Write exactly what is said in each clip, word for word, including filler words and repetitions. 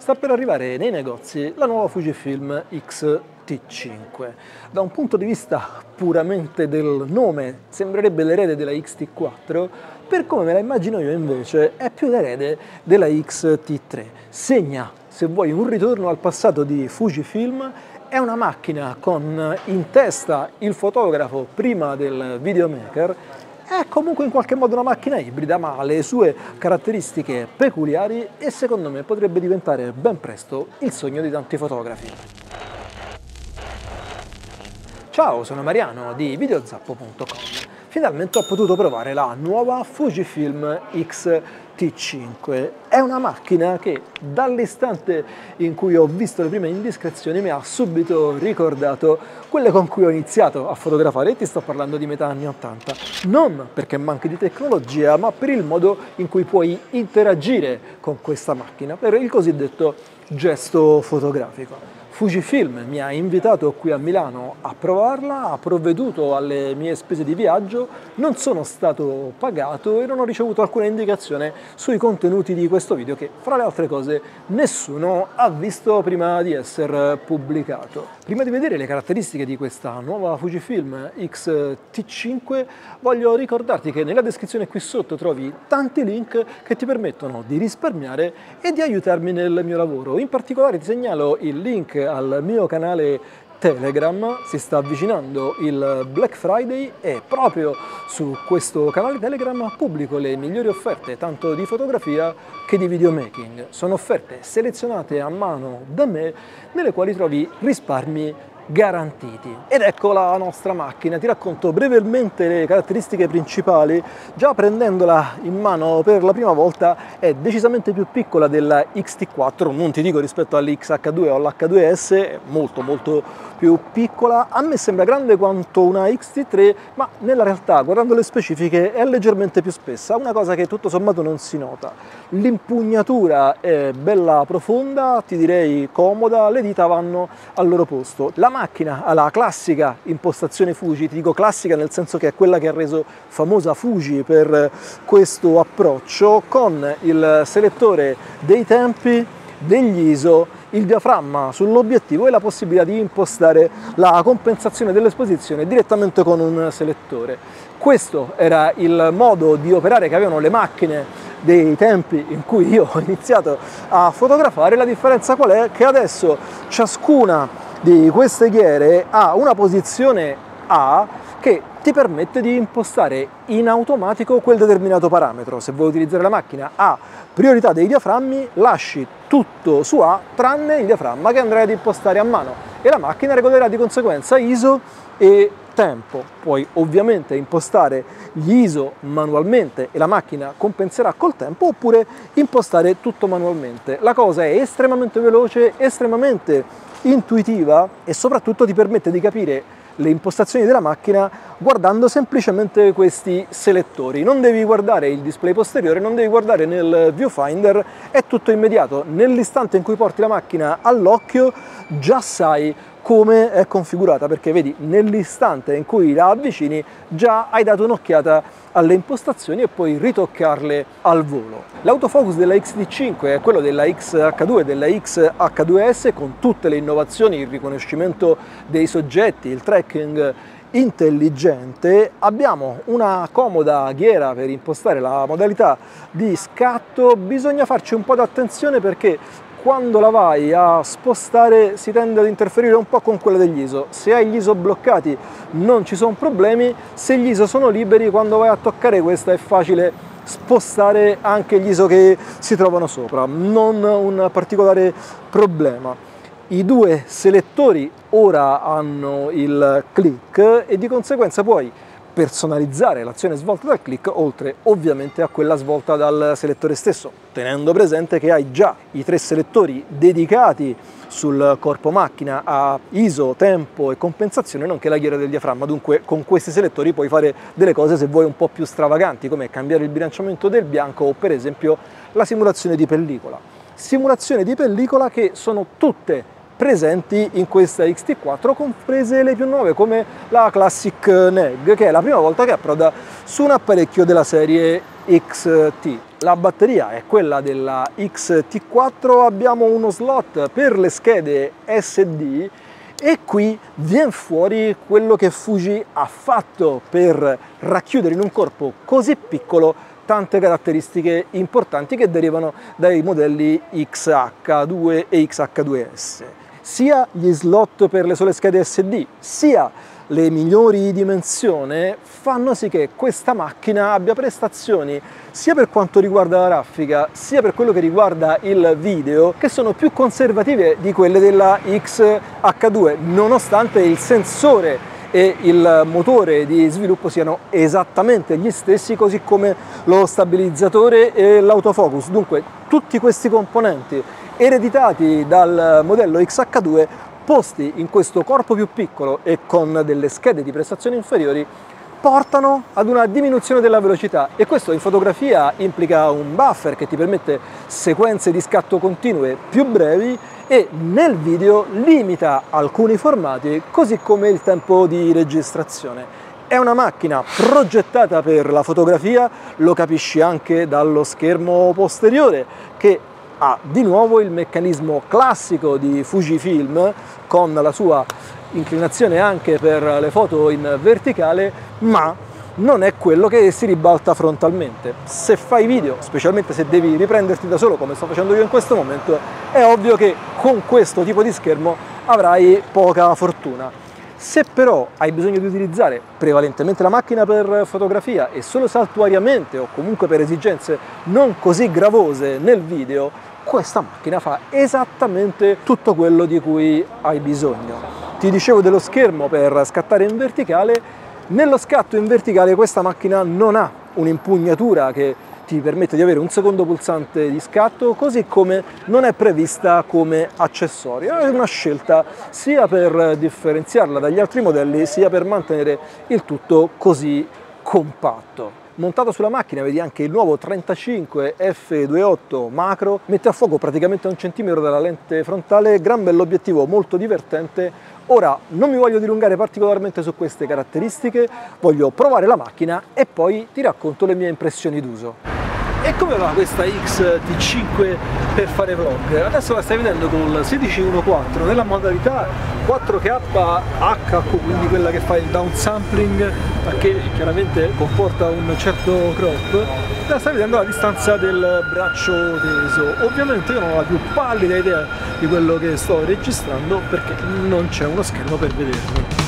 sta per arrivare nei negozi la nuova Fujifilm X T cinque. Da un punto di vista puramente del nome sembrerebbe l'erede della X T quattro, per come me la immagino io invece è più l'erede della X T tre. Segna, se vuoi, un ritorno al passato di Fujifilm. È una macchina con in testa il fotografo prima del videomaker. È comunque in qualche modo una macchina ibrida, ma ha le sue caratteristiche peculiari e secondo me potrebbe diventare ben presto il sogno di tanti fotografi. Ciao, sono Mariano di videozappo punto com. Finalmente ho potuto provare la nuova Fujifilm X T cinque. È una macchina che dall'istante in cui ho visto le prime indiscrezioni mi ha subito ricordato quelle con cui ho iniziato a fotografare, e ti sto parlando di metà anni ottanta. Non perché manchi di tecnologia, ma per il modo in cui puoi interagire con questa macchina, per il cosiddetto gesto fotografico. Fujifilm mi ha invitato qui a Milano a provarla, ha provveduto alle mie spese di viaggio, non sono stato pagato e non ho ricevuto alcuna indicazione sui contenuti di questo video che, fra le altre cose, nessuno ha visto prima di essere pubblicato. Prima di vedere le caratteristiche di questa nuova Fujifilm X T cinque, voglio ricordarti che nella descrizione qui sotto trovi tanti link che ti permettono di risparmiare e di aiutarmi nel mio lavoro. In particolare ti segnalo il link al mio canale Telegram. Si sta avvicinando il Black Friday e proprio su questo canale Telegram pubblico le migliori offerte tanto di fotografia che di videomaking. Sono offerte selezionate a mano da me, nelle quali trovi risparmi garantiti. Ed ecco la nostra macchina. Ti racconto brevemente le caratteristiche principali. Già prendendola in mano per la prima volta è decisamente più piccola della X T quattro, non ti dico rispetto all'X H due o all'H due S, è molto molto più piccola. A me sembra grande quanto una X T tre, ma nella realtà, guardando le specifiche, è leggermente più spessa, una cosa che tutto sommato non si nota. L'impugnatura è bella profonda, ti direi comoda, le dita vanno al loro posto. La macchina ha la classica impostazione Fuji, ti dico classica nel senso che è quella che ha reso famosa Fuji per questo approccio, con il selettore dei tempi, degli I S O, il diaframma sull'obiettivo e la possibilità di impostare la compensazione dell'esposizione direttamente con un selettore. Questo era il modo di operare che avevano le macchine dei tempi in cui io ho iniziato a fotografare. La differenza qual è? Che adesso ciascuna di queste ghiere ha una posizione A che ti permette di impostare in automatico quel determinato parametro. Se vuoi utilizzare la macchina a priorità dei diaframmi, lasci tutto su A tranne il diaframma che andrai ad impostare a mano e la macchina regolerà di conseguenza I S O e tempo. Puoi ovviamente impostare gli I S O manualmente e la macchina compenserà col tempo, oppure impostare tutto manualmente. La cosa è estremamente veloce, estremamente intuitiva e soprattutto ti permette di capire le impostazioni della macchina guardando semplicemente questi selettori. Non devi guardare il display posteriore, non devi guardare nel viewfinder, è tutto immediato. Nell'istante in cui porti la macchina all'occhio già sai come è configurata, perché vedi, nell'istante in cui la avvicini già hai dato un'occhiata alle impostazioni e puoi ritoccarle al volo. L'autofocus della X T cinque è quello della X H due e della X H due S, con tutte le innovazioni, il riconoscimento dei soggetti, il tracking intelligente. Abbiamo una comoda ghiera per impostare la modalità di scatto. Bisogna farci un po' d'attenzione perché quando la vai a spostare si tende ad interferire un po' con quella degli I S O. Se hai gli I S O bloccati non ci sono problemi, se gli I S O sono liberi, quando vai a toccare questa è facile spostare anche gli I S O che si trovano sopra, non un particolare problema. I due selettori ora hanno il click e di conseguenza puoi personalizzare l'azione svolta dal click, oltre ovviamente a quella svolta dal selettore stesso, tenendo presente che hai già i tre selettori dedicati sul corpo macchina a I S O, tempo e compensazione, nonché la ghiera del diaframma. Dunque con questi selettori puoi fare delle cose, se vuoi, un po' più stravaganti, come cambiare il bilanciamento del bianco o per esempio la simulazione di pellicola. Simulazioni di pellicola che sono tutte presenti in questa X T quattro, comprese le più nuove come la Classic N E G, che è la prima volta che approda su un apparecchio della serie X T. la batteria è quella della X T quattro, abbiamo uno slot per le schede S D e qui viene fuori quello che Fuji ha fatto per racchiudere in un corpo così piccolo tante caratteristiche importanti che derivano dai modelli X H due e X H due S. Sia gli slot per le sole schede S D, sia le migliori dimensioni fanno sì che questa macchina abbia prestazioni sia per quanto riguarda la grafica sia per quello che riguarda il video che sono più conservative di quelle della X H due, nonostante il sensore e il motore di sviluppo siano esattamente gli stessi, così come lo stabilizzatore e l'autofocus. Dunque tutti questi componenti ereditati dal modello X H due posti in questo corpo più piccolo e con delle schede di prestazioni inferiori portano ad una diminuzione della velocità, e questo in fotografia implica un buffer che ti permette sequenze di scatto continue più brevi e nel video limita alcuni formati, così come il tempo di registrazione. È una macchina progettata per la fotografia, lo capisci anche dallo schermo posteriore che ha di nuovo il meccanismo classico di Fujifilm con la sua inclinazione anche per le foto in verticale, ma non è quello che si ribalta frontalmente. Se fai video, specialmente se devi riprenderti da solo come sto facendo io in questo momento, è ovvio che con questo tipo di schermo avrai poca fortuna. Se però hai bisogno di utilizzare prevalentemente la macchina per fotografia e solo saltuariamente o comunque per esigenze non così gravose nel video, questa macchina fa esattamente tutto quello di cui hai bisogno. Ti dicevo dello schermo per scattare in verticale. Nello scatto in verticale questa macchina non ha un'impugnatura che ti permette di avere un secondo pulsante di scatto, così come non è prevista come accessorio. È una scelta sia per differenziarla dagli altri modelli, sia per mantenere il tutto così compatto. Montato sulla macchina vedi anche il nuovo trentacinque F due virgola otto macro, mette a fuoco praticamente a un centimetro dalla lente frontale, gran bell'obiettivo, molto divertente. Ora non mi voglio dilungare particolarmente su queste caratteristiche, voglio provare la macchina e poi ti racconto le mie impressioni d'uso. E come va questa X T cinque per fare vlog? Adesso la stai vedendo con il sedici uno quattro nella modalità quattro K H, quindi quella che fa il downsampling, che chiaramente comporta un certo crop. La stai vedendo alla distanza del braccio teso. Ovviamente io non ho la più pallida idea di quello che sto registrando perché non c'è uno schermo per vederlo.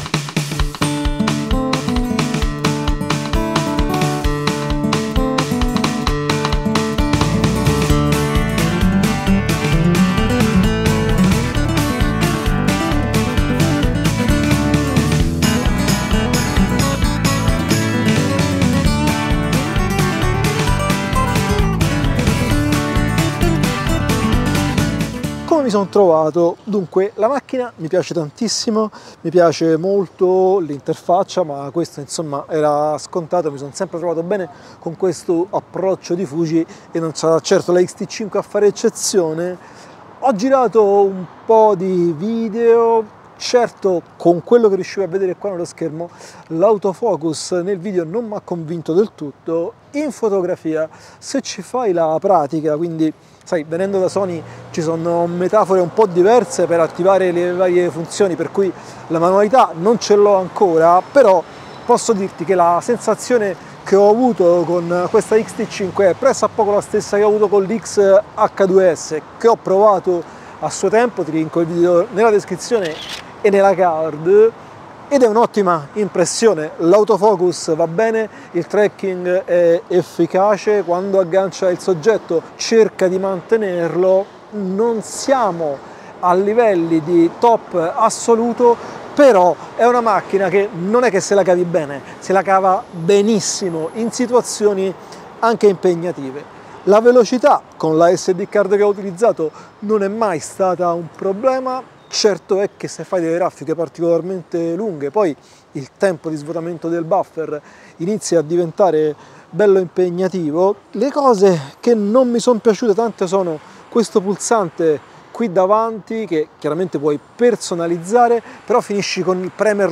Mi sono trovato, dunque la macchina mi piace tantissimo, mi piace molto l'interfaccia, ma questo insomma era scontato, mi sono sempre trovato bene con questo approccio di Fuji e non sarà certo la X T cinque a fare eccezione. Ho girato un po' di video, certo con quello che riuscivo a vedere qua nello schermo l'autofocus nel video non mi ha convinto del tutto. In fotografia, se ci fai la pratica, quindi sai, venendo da Sony ci sono metafore un po' diverse per attivare le varie funzioni, per cui la manualità non ce l'ho ancora, però posso dirti che la sensazione che ho avuto con questa X T cinque è presso a poco la stessa che ho avuto con l'X H due S, che ho provato a suo tempo, ti linko il video nella descrizione e nella card, ed è un'ottima impressione. L'autofocus va bene, il tracking è efficace, quando aggancia il soggetto cerca di mantenerlo. Non siamo a livelli di top assoluto, però è una macchina che non è che se la cavi bene, se la cava benissimo in situazioni anche impegnative. La velocità con la S D card che ho utilizzato non è mai stata un problema. Certo è che se fai delle raffiche particolarmente lunghe, poi il tempo di svuotamento del buffer inizia a diventare bello impegnativo. Le cose che non mi sono piaciute tanto sono questo pulsante qui davanti, che chiaramente puoi personalizzare, però finisci con il premerlo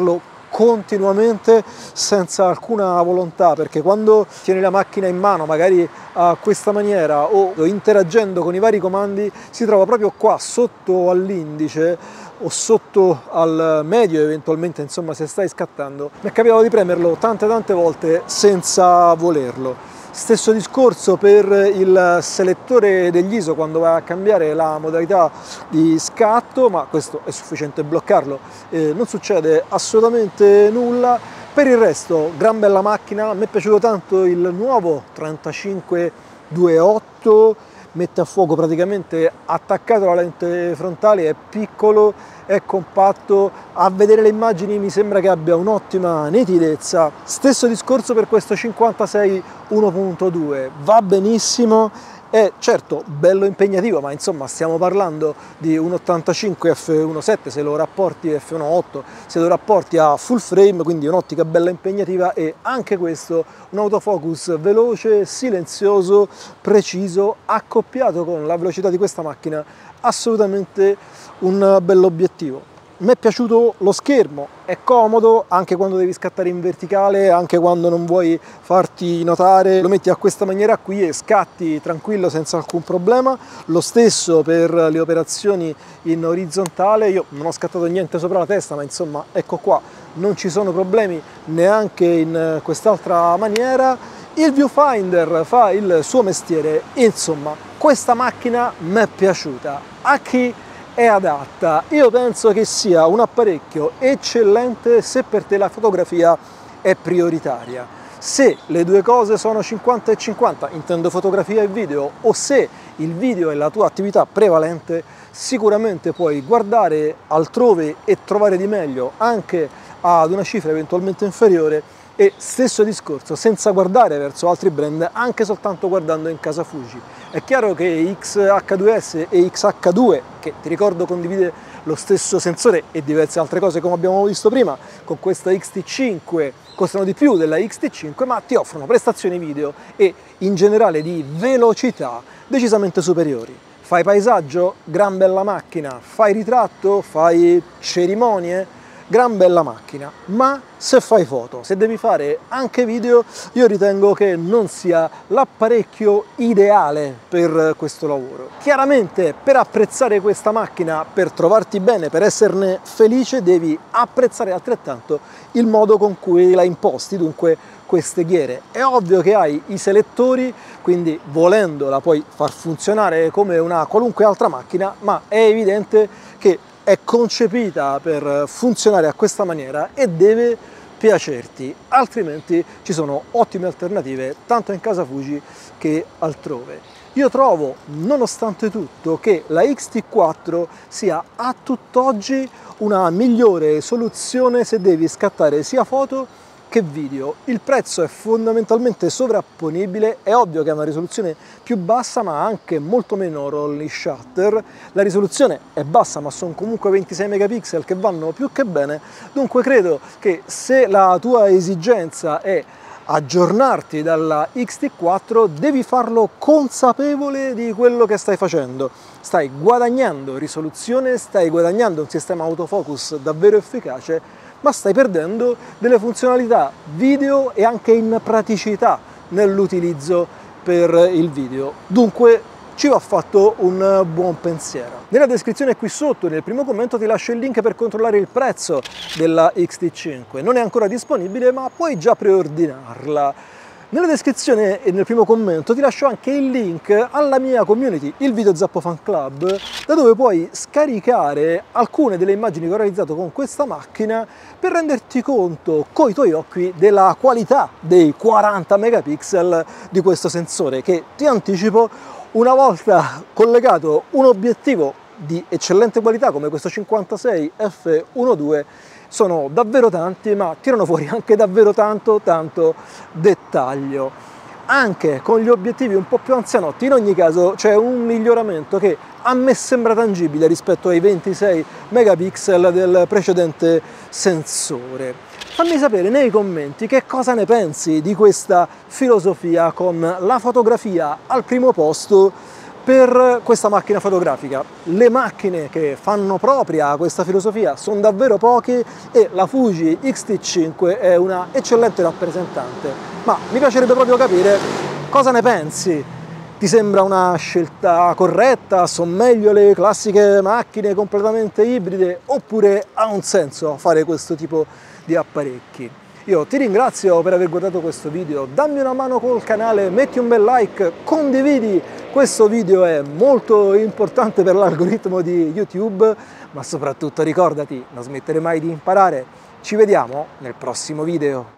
continuamente senza alcuna volontà, perché quando tieni la macchina in mano magari a questa maniera o interagendo con i vari comandi si trova proprio qua sotto all'indice o sotto al medio eventualmente, insomma, se stai scattando. Mi è capitato di premerlo tante tante volte senza volerlo. Stesso discorso per il selettore degli I S O quando vai a cambiare la modalità di scatto, ma questo è sufficiente bloccarlo, eh, non succede assolutamente nulla. Per il resto, gran bella macchina, mi è piaciuto tanto il nuovo trentacinque due virgola otto, mette a fuoco praticamente attaccato alla lente frontale, è piccolo, è compatto, a vedere le immagini mi sembra che abbia un'ottima nitidezza. Stesso discorso per questo cinquantasei uno punto due, va benissimo, è certo bello impegnativo, ma insomma stiamo parlando di un ottantacinque effe uno punto sette, se lo rapporti effe uno punto otto, se lo rapporti a full frame, quindi un'ottica bella impegnativa, e anche questo un autofocus veloce, silenzioso, preciso, accoppiato con la velocità di questa macchina, assolutamente un bell'obiettivo. Mi è piaciuto lo schermo, è comodo anche quando devi scattare in verticale, anche quando non vuoi farti notare, lo metti a questa maniera qui e scatti tranquillo senza alcun problema. Lo stesso per le operazioni in orizzontale, io non ho scattato niente sopra la testa, ma insomma ecco qua, non ci sono problemi neanche in quest'altra maniera. Il viewfinder fa il suo mestiere, insomma questa macchina mi è piaciuta. A chi è adatta? Io penso che sia un apparecchio eccellente se per te la fotografia è prioritaria. Se le due cose sono cinquanta e cinquanta, intendo fotografia e video, o se il video è la tua attività prevalente, sicuramente puoi guardare altrove e trovare di meglio anche ad una cifra eventualmente inferiore. E stesso discorso, senza guardare verso altri brand, anche soltanto guardando in casa Fuji. È chiaro che X H due S e X H due, che ti ricordo condivide lo stesso sensore e diverse altre cose come abbiamo visto prima, con questa X T cinque costano di più della X T cinque, ma ti offrono prestazioni video e in generale di velocità decisamente superiori. Fai paesaggio? Gran bella macchina. Fai ritratto? Fai cerimonie? Gran bella macchina, ma se fai foto, se devi fare anche video, io ritengo che non sia l'apparecchio ideale per questo lavoro. Chiaramente per apprezzare questa macchina, per trovarti bene, per esserne felice, devi apprezzare altrettanto il modo con cui la imposti, dunque queste ghiere. È ovvio che hai i selettori, quindi volendola puoi far funzionare come una qualunque altra macchina, ma è evidente che è concepita per funzionare a questa maniera e deve piacerti, altrimenti ci sono ottime alternative tanto in casa Fuji che altrove. Io trovo, nonostante tutto, che la X T quattro sia a tutt'oggi una migliore soluzione se devi scattare sia foto che video. Il prezzo è fondamentalmente sovrapponibile, è ovvio che ha una risoluzione più bassa ma anche molto meno rolling shutter. La risoluzione è bassa ma sono comunque ventisei megapixel che vanno più che bene, dunque credo che se la tua esigenza è aggiornarti dalla X T quattro devi farlo consapevole di quello che stai facendo. Stai guadagnando risoluzione, stai guadagnando un sistema autofocus davvero efficace, ma stai perdendo delle funzionalità video e anche in praticità nell'utilizzo per il video. Dunque ci va fatto un buon pensiero. Nella descrizione qui sotto, nel primo commento, ti lascio il link per controllare il prezzo della X T cinque. Non è ancora disponibile, ma puoi già preordinarla. Nella descrizione e nel primo commento ti lascio anche il link alla mia community, il Video Zappo Fan Club, da dove puoi scaricare alcune delle immagini che ho realizzato con questa macchina per renderti conto coi tuoi occhi della qualità dei quaranta megapixel di questo sensore che, ti anticipo, una volta collegato un obiettivo di eccellente qualità come questo cinquantasei effe uno punto due sono davvero tanti, ma tirano fuori anche davvero tanto tanto dettaglio. Anche con gli obiettivi un po' più anzianotti, in ogni caso c'è un miglioramento che a me sembra tangibile rispetto ai ventisei megapixel del precedente sensore. Fammi sapere nei commenti che cosa ne pensi di questa filosofia con la fotografia al primo posto per questa macchina fotografica. Le macchine che fanno propria questa filosofia sono davvero poche e la Fuji X T cinque è una eccellente rappresentante, ma mi piacerebbe proprio capire cosa ne pensi. Ti sembra una scelta corretta? Sono meglio le classiche macchine completamente ibride oppure ha un senso fare questo tipo di apparecchi? Io ti ringrazio per aver guardato questo video, dammi una mano col canale, metti un bel like, condividi questo video, è molto importante per l'algoritmo di YouTube, ma soprattutto ricordati, non smettere mai di imparare. Ci vediamo nel prossimo video.